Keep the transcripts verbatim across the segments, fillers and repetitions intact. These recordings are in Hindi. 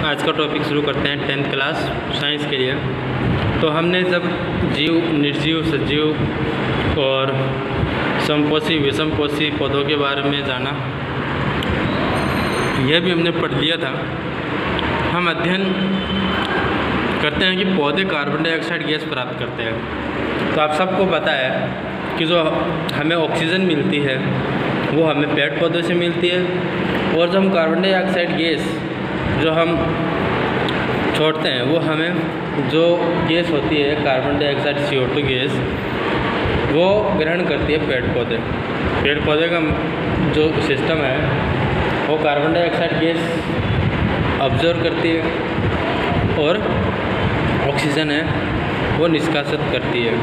आज का टॉपिक शुरू करते हैं टेंथ क्लास साइंस के लिए। तो हमने जब जीव, निर्जीव, सजीव और समपोषी विषमपोषी पौधों के बारे में जाना, यह भी हमने पढ़ लिया था। हम अध्ययन करते हैं कि पौधे कार्बन डाइऑक्साइड गैस प्राप्त करते हैं। तो आप सबको पता है कि जो हमें ऑक्सीजन मिलती है वो हमें पेड़ पौधों से मिलती है, और जो हम कार्बन डाइऑक्साइड गैस जो हम छोड़ते हैं वो हमें जो गैस होती है carbon dioxide C O two gas, वो ग्रहण करती है पेड़ पौधे। पेड़ पौधे का जो सिस्टम है वो कार्बन डाइऑक्साइड गैस ऑब्जर्व करती है और ऑक्सीजन है वो निष्कासित करती है।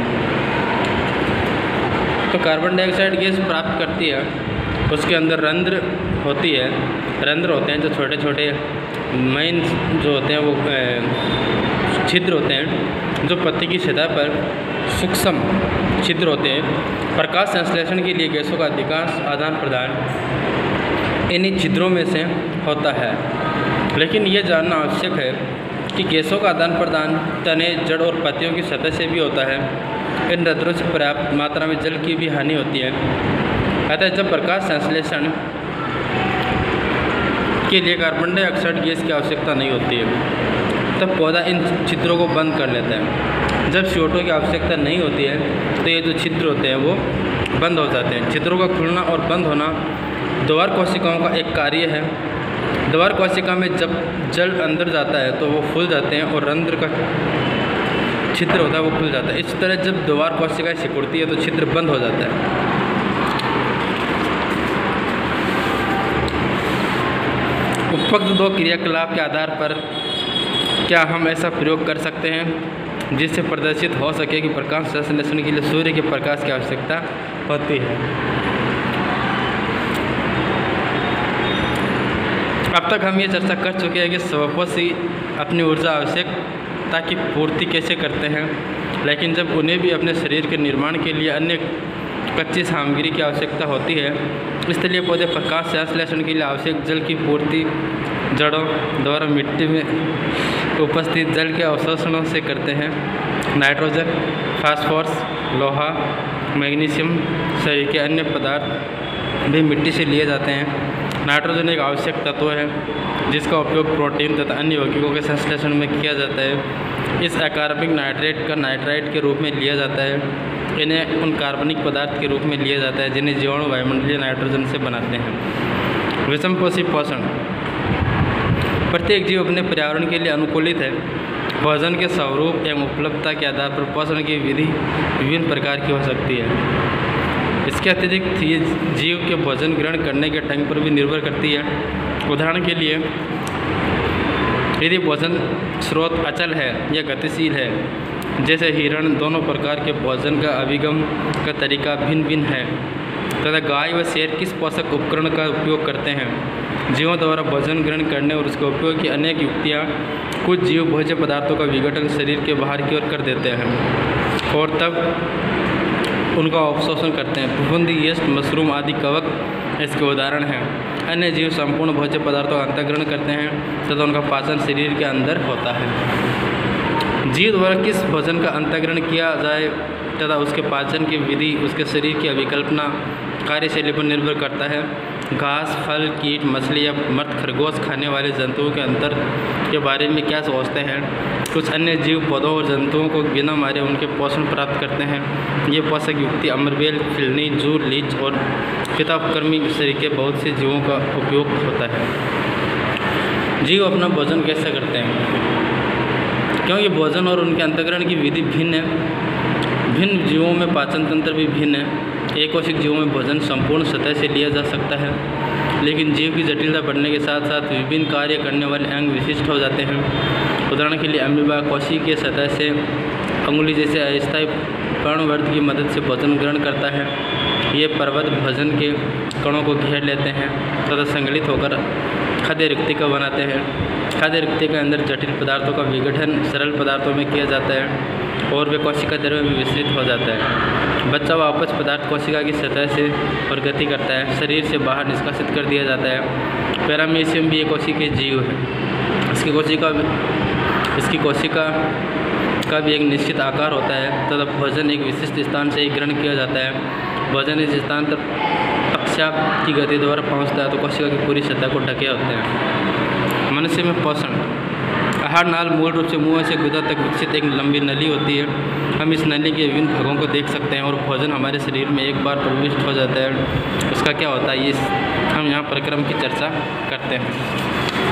तो कार्बन डाइऑक्साइड गैस प्राप्त करती है, उसके अंदर रंध्र होती है, रंध्र होते हैं जो छोटे छोटे मेन जो होते हैं वो छिद्र होते हैं जो पत्ती की सतह पर सूक्ष्म छिद्र होते हैं। प्रकाश संश्लेषण के लिए गैसों का अधिकांश आदान प्रदान इन्हीं छिद्रों में से होता है। लेकिन ये जानना आवश्यक है कि गैसों का आदान प्रदान तने, जड़ और पत्तियों की सतह से भी होता है। इन रंध्रों से पर्याप्त मात्रा में जल की भी हानि होती है। अतः जब प्रकाश संश्लेषण के लिए कार्बन डाइऑक्साइड गैस की आवश्यकता नहीं होती है तब पौधा इन छिद्रों को बंद कर लेता है। जब सी ओ टू की आवश्यकता नहीं होती है तो ये जो छिद्र होते हैं वो बंद हो जाते हैं। छिद्रों का खुलना और बंद होना द्वार कोशिकाओं का एक कार्य है। द्वार कोशिका में जब जल अंदर जाता है तो वो फूल जाते हैं और रंध्र का छिद्र होता है वो खुल जाता है। इस तरह जब द्वार कोशिका सिकुड़ती है तो छिद्र बंद हो जाता है। उपरोक्त दो क्रियाकलाप के आधार पर क्या हम ऐसा प्रयोग कर सकते हैं जिससे प्रदर्शित हो सके कि प्रकाश संश्लेषण के लिए सूर्य के प्रकाश की आवश्यकता होती है। अब तक हम ये चर्चा कर चुके हैं कि समपोषी अपनी ऊर्जा आवश्यकता की पूर्ति कैसे करते हैं, लेकिन जब उन्हें भी अपने शरीर के निर्माण के लिए अन्य कच्ची सामग्री की आवश्यकता होती है, इसलिए पौधे प्रकाश संश्लेषण के लिए आवश्यक जल की पूर्ति जड़ों द्वारा मिट्टी में उपस्थित जल के अवशोषणों से करते हैं। नाइट्रोजन, फास्फोरस, लोहा, मैग्नीशियम सहित के अन्य पदार्थ भी मिट्टी से लिए जाते हैं। नाइट्रोजन एक आवश्यक तत्व है जिसका उपयोग प्रोटीन तथा अन्य यौगिकों के संश्लेषण में किया जाता है। इस अकार्बनिक नाइट्रेट का नाइट्राइट के रूप में लिया जाता है। इन्हें उन कार्बनिक पदार्थ के रूप में लिया जाता है जिन्हें जीवाणु वायुमंडलीय नाइट्रोजन से बनाते हैं। विषमपोषी पोषण, प्रत्येक जीव अपने पर्यावरण के लिए अनुकूलित है। भोजन के स्वरूप एवं उपलब्धता के आधार पर पोषण की विधि विभिन्न प्रकार की हो सकती है। इसके अतिरिक्त ये जीव के भोजन ग्रहण करने के ढंग पर भी निर्भर करती है। उदाहरण के लिए यदि भोजन स्रोत अचल है या गतिशील है, जैसे हिरण, दोनों प्रकार के भोजन का अभिगम का तरीका भिन्न भिन्न है। तथा गाय व शेर किस पोषक उपकरण का उपयोग करते हैं। जीवों द्वारा भोजन ग्रहण करने और उसके उपयोग की अनेक युक्तियाँ। कुछ जीव भोज्य पदार्थों का विघटन शरीर के बाहर की ओर कर देते हैं और तब उनका अवशोषण करते हैं। फफूंदी, यीस्ट, मशरूम आदि कवक इसके उदाहरण हैं। अन्य जीव संपूर्ण भोज्य पदार्थों का अंतर्ग्रहण करते हैं तथा उनका पाचन शरीर के अंदर होता है। जीव द्वारा किस भोजन का अंतर्ग्रहण किया जाए तथा उसके पाचन की विधि उसके शरीर की अभिकल्पना कार्यशैली पर निर्भर करता है। घास, फल, कीट, मछली या मर्द खरगोश खाने वाले जंतुओं के अंतर के बारे में क्या सोचते हैं। कुछ अन्य जीव पौधों और जंतुओं को बिना मारे उनके पोषण प्राप्त करते हैं। ये पोषक युक्ति अमरबेल, फिलनी, जूर, लीच और पितापकर्मी तरीके बहुत से जीवों का उपयोग होता है। जीव अपना भोजन कैसे करते हैं, क्योंकि भोजन और उनके अंतर्ग्रहण की विधि भिन्न है। भिन्न जीवों में पाचन तंत्र भी भिन्न है। एकोशिक जीवों में भोजन संपूर्ण सतह से लिया जा सकता है, लेकिन जीव की जटिलता बढ़ने के साथ साथ विभिन्न कार्य करने वाले अंग विशिष्ट हो जाते हैं। उदाहरण के लिए अमीबा कोशिकीय सतह से अंगुली जैसे अस्थायी पर्णवर्ध की मदद से भोजन ग्रहण करता है। ये पर्वत भोजन के कणों को घेर लेते हैं तथा संगलित होकर खाद्य रिक्तिका बनाते हैं। खाद्य रिक्तिका के अंदर जटिल पदार्थों का विघटन सरल पदार्थों में किया जाता है और वे कोशिका द्रव्य में विस्तृत हो जाता है। बच्चा वापस पदार्थ कोशिका की सतह से प्रगति करता है, शरीर से बाहर निष्कासित कर दिया जाता है। पैरामीशियम भी एक कोशिकीय जीव है। इसकी कोशिका इसकी कोशिका का भी एक निश्चित आकार होता है तथा तो भोजन एक विशिष्ट स्थान से ही ग्रहण किया जाता है। भोजन इस स्थान तक पक्षाप की गति द्वारा पहुंचता है तो कोशिका की पूरी सतह को ढके होते हैं। मनुष्य में पोषण। आहार नाल मूल रूप से मुंह से गुदा तक विकसित एक लंबी नली होती है। हम इस नली के विभिन्न भागों को देख सकते हैं और भोजन हमारे शरीर में एक बार प्रविष्ट हो जाता है उसका क्या होता है, ये हम यहाँ प्रक्रम की चर्चा करते हैं।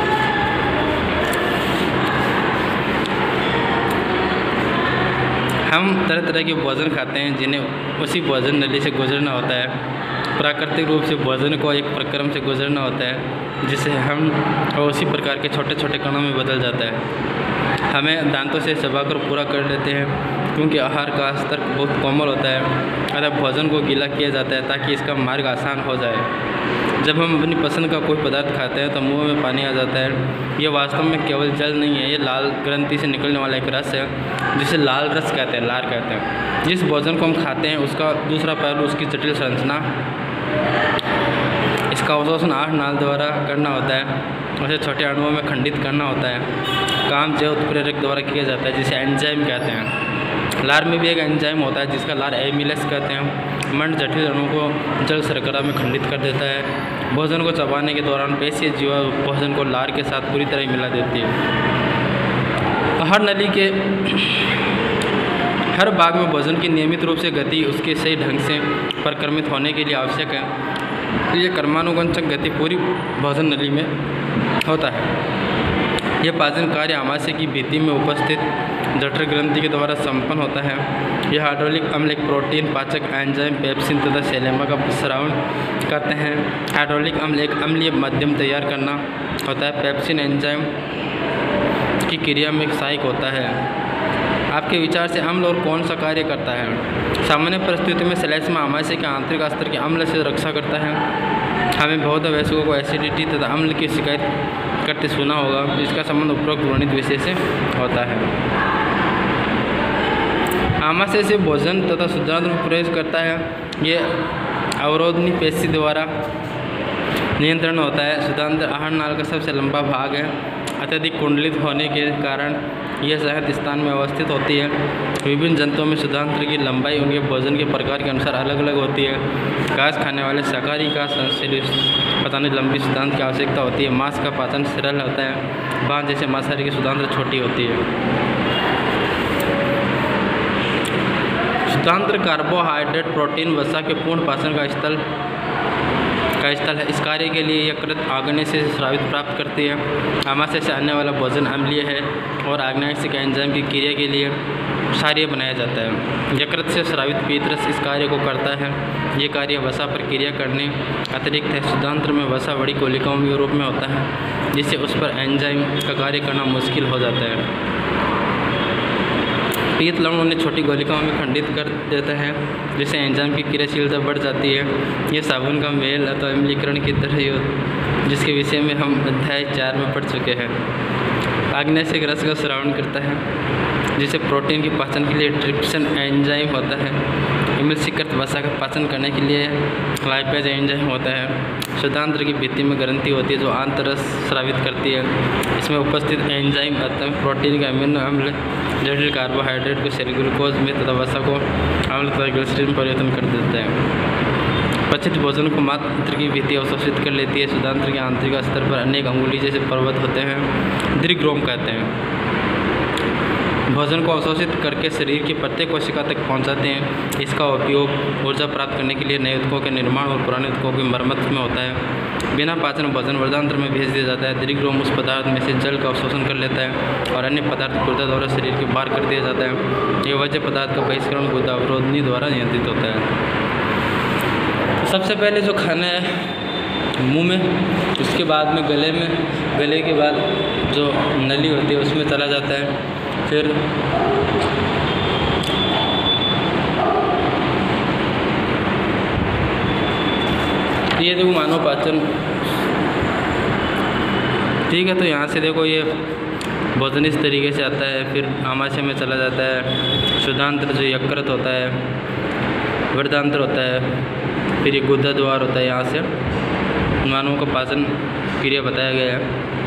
हम तरह तरह के भोजन खाते हैं जिन्हें उसी भोजन नली से गुजरना होता है। प्राकृतिक रूप से भोजन को एक प्रक्रम से गुजरना होता है जिसे हम और उसी प्रकार के छोटे छोटे कणों में बदल जाता है। हमें दांतों से चबाकर पूरा कर लेते हैं क्योंकि आहार का स्तर बहुत कोमल होता है अतः भोजन को गीला किया जाता है ताकि इसका मार्ग आसान हो जाए। जब हम अपनी पसंद का कोई पदार्थ खाते हैं तो मुंह में पानी आ जाता है। यह वास्तव में केवल जल नहीं है, ये लाल ग्रंथि से निकलने वाला एक रस है जिसे लाल रस कहते हैं, लार कहते हैं। जिस भोजन को हम खाते हैं उसका दूसरा पहलू उसकी जटिल संरचना। इसका अवशोषण आहार नाल द्वारा करना होता है, उसे छोटे अणुओं में खंडित करना होता है। काम जैव उत्प्रेरक द्वारा किया जाता है जिसे एंजाइम कहते हैं। लार में भी एक एंजाइम होता है जिसका लार एमिलेस कहते हैं। मंड जटिल अणुओं को जल शर्करा में खंडित कर देता है। भोजन को चबाने के दौरान पेशीय जीवा भोजन को लार के साथ पूरी तरह मिला देती है। आहार नली के हर भाग में भोजन की नियमित रूप से गति उसके सही ढंग से परिक्रमित होने के लिए आवश्यक है। ये कर्मानुगंशक गति पूरी भोजन नली में होता है। यह पाचन कार्य आमाशय की भित्ति में उपस्थित जठर ग्रंथि के द्वारा संपन्न होता है। यह हाइड्रोलिक अम्ल एक प्रोटीन पाचक एंजाइम पेप्सिन तथा सेलेमा का स्रावन करते हैं। हाइड्रोलिक अम्ल एक अम्लीय माध्यम तैयार करना होता है। पेप्सिन एंजाइम की क्रिया में एक सहायक होता है। आपके विचार से अम्ल और कौन सा कार्य करता है? सामान्य परिस्थितियों में श्लेष्मा आमाशय के आंतरिक स्तर के अम्ल से रक्षा करता है। हमें बहुत वयस्कों को एसिडिटी तथा अम्ल की शिकायत करते सुना होगा। इसका संबंध उपरोक्त वर्णित विषय से होता है। आमाशय से भोजन तथा शुद्धांत में प्रवेश करता है। ये अवरोधनी पेशी द्वारा नियंत्रण होता है। शुद्धांत आहार नाल का सबसे लंबा भाग है। अत्यधिक कुंडलित होने के कारण यह सहज स्थान में अवस्थित होती है। विभिन्न जंतुओं में शुद्धांत्र की लंबाई उनके भोजन के प्रकार के अनुसार अलग अलग होती है। घास खाने वाले शाकाहारी का संश्लेष पता नहीं लंबी शुद्धांत्र की आवश्यकता होती है। मांस का पाचन सरल होता है। बांस जैसे मांसाहारी की शुद्धांत्र छोटी होती है। शुद्धांत्र कार्बोहाइड्रेट प्रोटीन वसा के पूर्ण पाचन का स्थल का स्थल है। इस कार्य के लिए यकृत आग्नेय से स्रावित प्राप्त करती है। आमाशय से आने वाला भोजन अम्लीय है और आग्नेयसिक एंजाइम की क्रिया के लिए क्षारीय बनाया जाता है। यकृत से स्रावित पीतरस इस कार्य को करता है। ये कार्य वसा पर क्रिया करने अतिरिक्त है। शुद्धांत्र में वसा बड़ी कोलिकाओं के रूप में होता है जिससे उस पर एंजाइम का कार्य करना मुश्किल हो जाता है। पीत लवण उन्हें छोटी गोलिकाओं में खंडित कर देता है जिससे एंजाइम की क्रियाशीलता बढ़ जाती है। यह साबुन का मेल अथवा अम्लीकरण की तरह ही हो जिसके विषय में हम अध्याय चार में पढ़ चुके हैं। आग्नेयसिक रस का स्रावन करता है जिसे प्रोटीन की पाचन के लिए ट्रिप्सिन एंजाइम होता है। इमल्सीकृत वसा का पाचन करने के लिए लाइपेज एंजाइम होता है। शुद्धांत्र की भित्ति में ग्रंथि होती है जो आंतरस स्रावित करती है। इसमें उपस्थित एंजाइम अतः प्रोटीन का अमीनो अम्ल जटिल कार्बोहाइड्रेट को सेल ग्लूकोज में तथा वसा को अम्ल तथा ग्लिसरीन में परिवर्तन कर देता है। पचित भोजन को मात्र की भित्ति अवशोषित कर लेती है। शुद्धांत्र के आंतरिक स्तर पर अनेक अंगुली जैसे पर्वत होते हैं, दीर्घरोम कहते हैं। भोजन को अवशोषित करके शरीर की प्रत्येक कोशिका तक पहुंचाते हैं। इसका उपयोग ऊर्जा प्राप्त करने के लिए नए ऊतकों के निर्माण और पुराने ऊतकों की मरम्मत में होता है। बिना पाचन भोजन वर्धांत्र में भेज दिया जाता है। दीर्घरोम उस पदार्थ में से जल का अवशोषण कर लेता है और अन्य पदार्थ गुर्दा द्वारा शरीर के बाहर कर दिया जाता है। यह वजह पदार्थ का बहिष्करण गुर्दा अवरोधनी द्वारा नियंत्रित होता है। तो सबसे पहले जो खाना है मुंह में, उसके बाद में गले में, गले के बाद जो नली होती है उसमें चला जाता है। फिर ये देखो मानव पाचन, ठीक है। तो यहाँ से देखो ये भोजन इस तरीके से आता है। फिर आमाशय में चला जाता है। शुद्धांत्र जो यकृत होता है, वर्धांत्र होता है, फिर ये गुदा द्वार होता है। यहाँ से मानव का पाचन क्रिया बताया गया है।